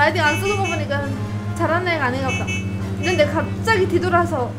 라이딩 안 쓰는 거 보니까 잘하는 애가 아닌가 보다. 근데 갑자기 뒤돌아서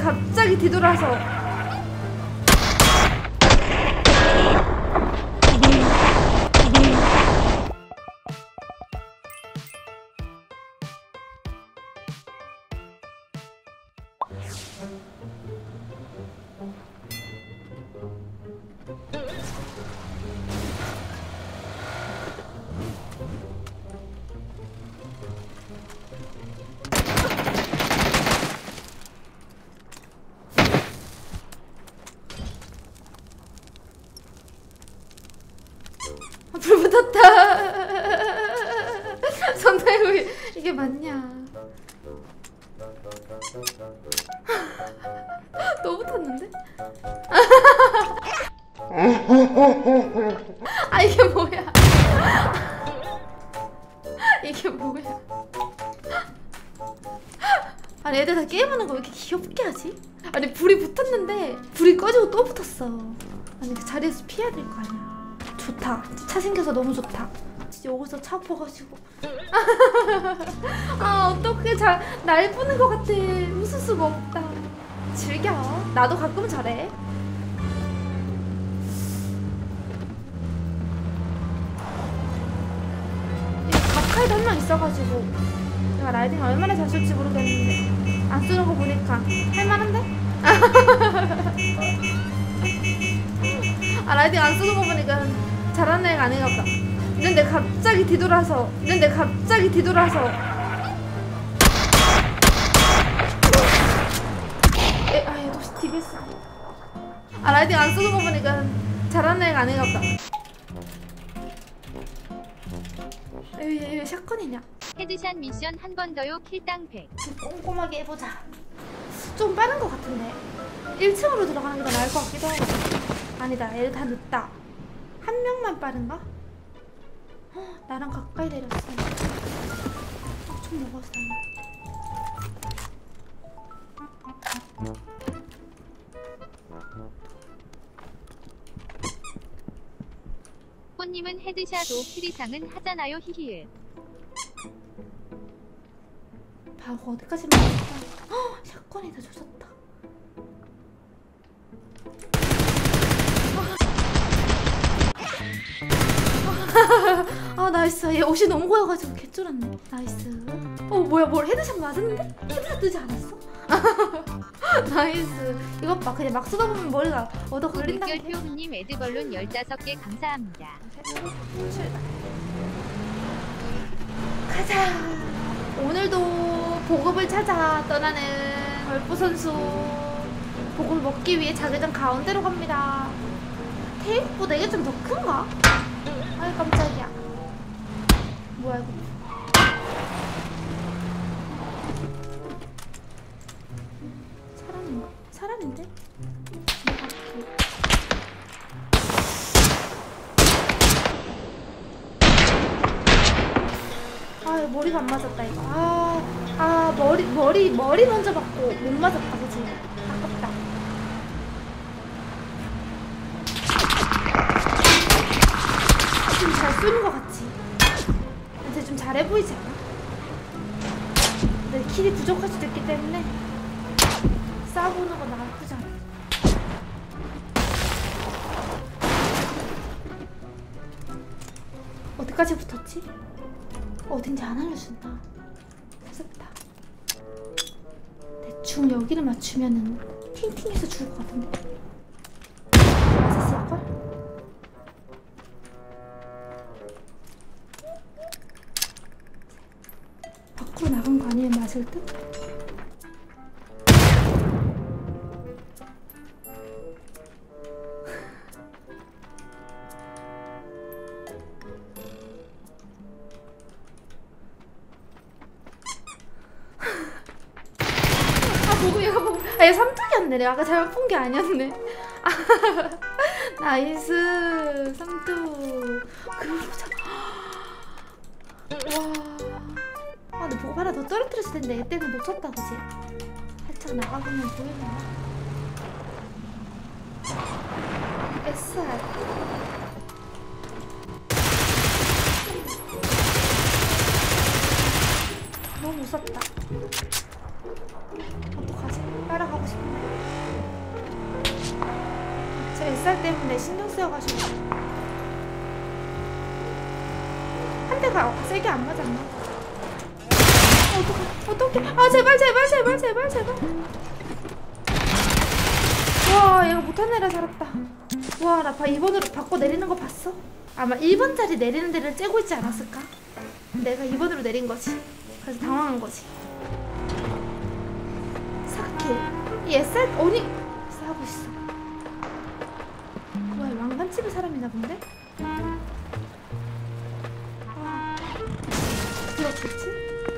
불 붙었다. 손 들고 이게 맞냐? 또 붙었는데? 아 이게 뭐야? 이게 뭐야? 아니 애들 다 게임하는 거 왜 이렇게 귀엽게 하지? 아니 불이 붙었는데 불이 꺼지고 또 붙었어. 아니 그 자리에서 피해야 될 거 아니야. 좋다. 차 생겨서 너무 좋다. 진짜 여기서 차 퍼가지고 아 어떡해. 날 보는 것 같아. 웃을 수가 없다. 즐겨. 나도 가끔 저래. 가까이도 한 명 있어가지고 내가 라이딩 얼마나 잘 쓸지 모르겠는데 안 쓰는 거 보니까 할만한데? 아 라이딩 안 쓰는 거 보니까 잘하는 애가 아닌가 보다. 근데 갑자기 뒤돌아서 아 얘도 DBS. 아 라이딩 안 쓰는 거 보니까 잘하는 애가 아닌가 보다. 왜 샷건이냐? 헤드샷 미션 한 번 더요. 킬당 100. 꼼꼼하게 해보자. 좀 빠른 것 같은데 1층으로 들어가는 게 더 나을 것 같기도 하고. 아니다 얘들 다 늦다. 한 명만 빠른가? 나랑 가까이 내렸어. 좀 먹었어. 꽃님은 헤드샷 5킬 이상은 하잖아요. 히히을. 바보 어디까지 맞았다. 샷건이다. 조졌다. 아 나이스. 얘 옷이 너무 고여가지고 개쫄았네. 나이스. 뭐야 뭘 헤드샷 맞았는데? 헤드샷 뜨지 않았어? 나이스. 이것 봐. 그냥 막 쓰다 보면 머리가 얻어 걸린다는 게. 물결표님 에드벌룬 15개 감사합니다. 가자. 오늘도 보급을 찾아 떠나는 걸프 선수. 보급을 먹기 위해 자기장 가운데로 갑니다. 테이프보다 이게 좀 더 큰가? 아이 깜짝이야. 뭐야 이거. 사람인가? 사람인데? 아 머리가 안 맞았다 이거. 머리 먼저 맞고 못 맞았다. 그치? 아깝다. 좀 잘 쏘는 것 같지? 이제 좀 잘해 보이지 않아? 근데 킬이 부족할 수도 있기 때문에 싸워보는 건 나쁘지 않아. 어디까지 붙었지? 어딘지 안 알려준다. 무섭다. 대충 여기를 맞추면은 팅팅해서 죽을 것 같은데. 맞았을걸? 밖으로 나간 거 아니면 맞을 듯? 얘가 보고 얘 삼뚝이었네. 내가 아까 잘못 본 게 아니었네. 나이스 삼뚝. 그러자. 와. 근데 보고 하나 더 떨어뜨렸을 텐데 얘 때문에 놓쳤다 그지? 살짝 나가보면 보이나? SR. 없었다. 어떡하지? 따라가고 싶네. 제 SR 때문에 신경 쓰여가지고 한 대가 세게 안 맞았나? 어떡해. 아 제발. 와 얘가 못한 애라 살았다. 와 나 2번으로 바꿔 내리는 거 봤어? 아마 1번짜리 내리는 데를 째고 있지 않았을까? 내가 2번으로 내린 거지. 그래서 당황한 거지. 사킬. 이 SR 언니 싸우고 있어. 뭐야 왕관집에 사람이나 본데? 그렇겠지?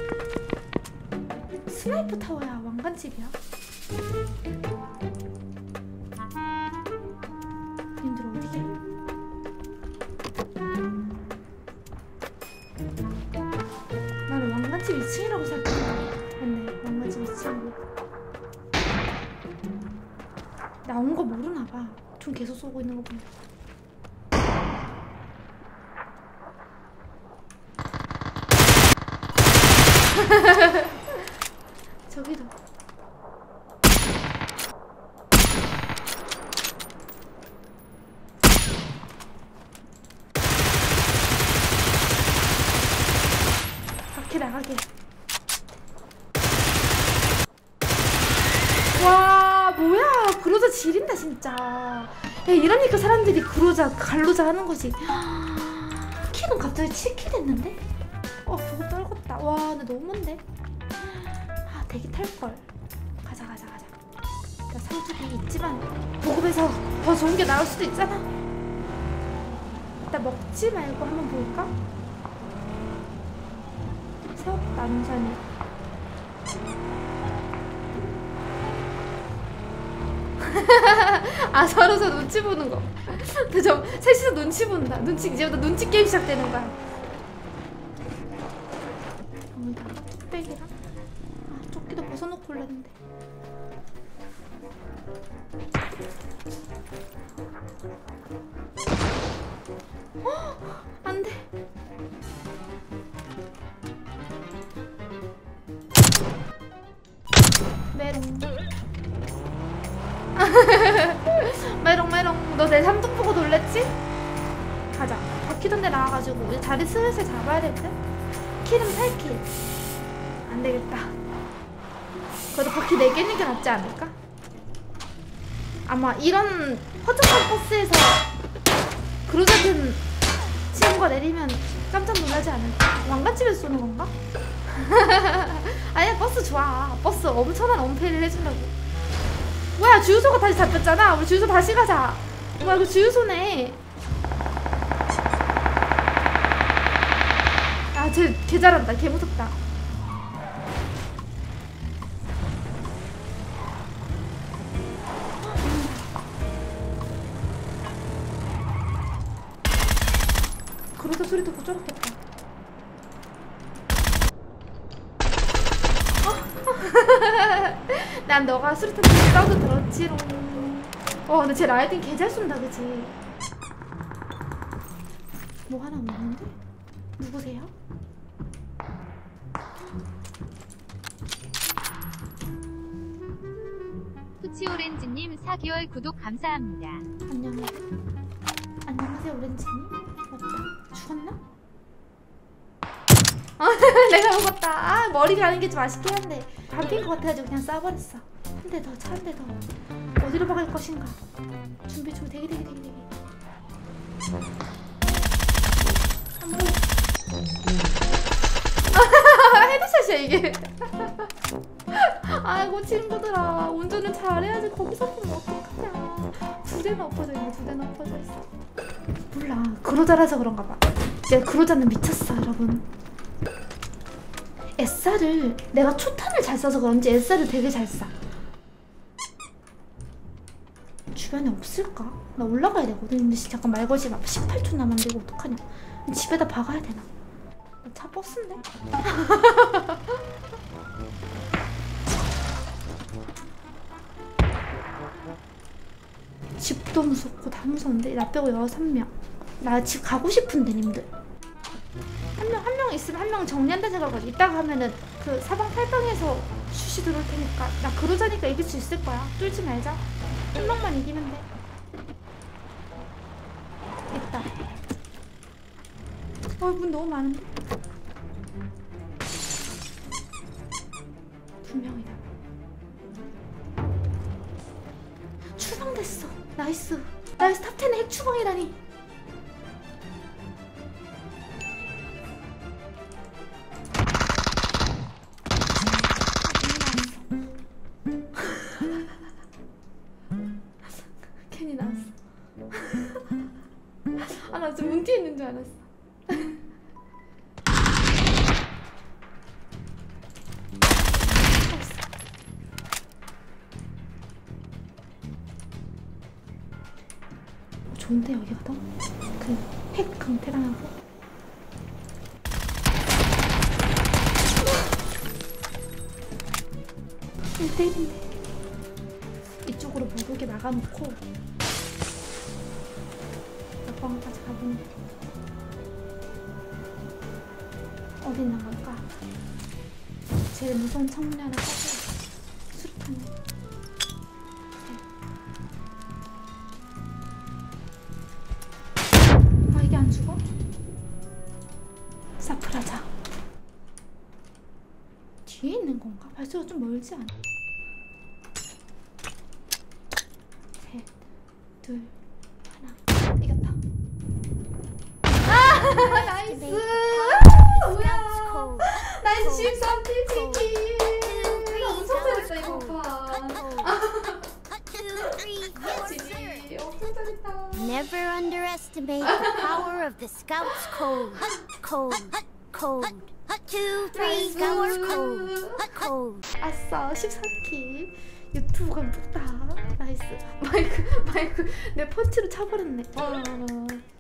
스나이퍼 타워야 왕관집이야. 님들 어디게? 나는 왕관집 2층이라고 생각했는데 맞네 왕관집 2층이고 나온 거 모르나봐. 총 계속 쏘고 있는 거 본다. 저기도 밖에 나가게. 와 뭐야 그로자 지린다 진짜. 야 이러니까 사람들이 그로자 갈로자 하는 거지. 키는 갑자기 7키 됐는데? 저거 떨궜다. 와 근데 너무 먼데? 아 대기 탈걸. 가자 나 상주기 있지만 보급에서 더 좋은 게 나올 수도 있잖아. 일단 먹지 말고 한번 볼까? 새우 남산이 아 서로서 눈치 보는 거. 저 셋이서 눈치 본다. 이제부터 눈치 게임 시작되는 거야. 뚝배기랑 조끼도 벗어놓고 올랐는데. 안돼. 메롱 메롱 너 내 삼뚝 보고 놀랬지? 가자. 바퀴던 데 나와가지고 우리 자리 슬슬 잡아야 될 듯? 킬은 8킬. 안되겠다. 그래도 바퀴 4개 있는 게 낫지 않을까? 아마 이런 허접한 버스에서 그로자든 친구가 내리면 깜짝 놀라지 않을까? 왕관집에서 쏘는 건가? 아니야 버스 좋아. 버스 엄청난 엄폐를 해준다고. 뭐야 주유소가 다시 잡혔잖아. 우리 주유소 다시 가자. 뭐야 이거 주유소네. 아 쟤 개 잘한다. 개 무섭다. 그러다 소리 듣고 쫄았겠다. 난 너가 수류탄 들고 싸워도 들었지롱. 근데 쟤 라이딩 개 잘 쏜다 그치? 뭐 하나 없는데? 누구세요? 푸치오렌지님 4개월 구독 감사합니다. 안녕하세요 오렌지님. 없다. 죽었나? 내가 먹었다. 머리 가는 게 좀 아쉽긴 한데 반핀 것 같아가지고 그냥 쏴버렸어. 한 대 더, 한 대 더. 어디로 박을 것인가? 준비 좀 대기. 헤드샷이야 이게. 아이고 친구들아 운전을 잘해야지. 거기서 보면 어떡하냐. 2대나 엎어져 있어. 몰라 그로자라서 그런가 봐. 이제 그로자는 미쳤어 여러분. SR을 내가 초탄을 잘 쏴서 그런지 SR을 되게 잘 쏴. 주변에 없을까? 나 올라가야 되거든. 근데 잠깐 말 걸지 마. 18초 남았는데 이거 어떡하냐. 집에다 박아야 되나? 차 버스인데? 집도 무섭고 다 무서운데? 나 빼고 6명. 나 집 가고 싶은데 님들. 한 명 있으면 한 명 정리한다는 생각을 이따가 하면은 그 사방팔방에서 슛이 들어올 테니까 나 그러자니까 이길 수 있을 거야. 뚫지 말자. 한 명만 이기면 돼. 있다. 문 너무 많은데? 두 명이다. 추방됐어. 나이스. 나이스. 탑10에 핵 추방이라니. 괜히 나왔어. 아, 나 지금 문 뒤에 있는 줄 알았어. 좋은데 여기가 더? 그 핵 강태랑 하고 1대1인데 이쪽으로 모르게 나가놓고 옆방까지 가보면 어디 있는 걸까? 제일 무서운 창문에 하나 까고 수류탄을 이게 안 죽어? 사프라자 뒤에 있는 건가? 발소리가 좀 멀지 않아? 셋, 둘, 하나. 이겼다. 아! 나이스! 뭐야! 나이스 13킬 치킨! 나 엄청 잘했다 이거 봐. 지지 엄청 잘했다. Never underestimate the power of the Scouts code. Code. Code. 2, 3, Scouts code. Code. 아싸 14킬. 유튜브 감독다. 나이스. 마이크 내 펀치로 차버렸네.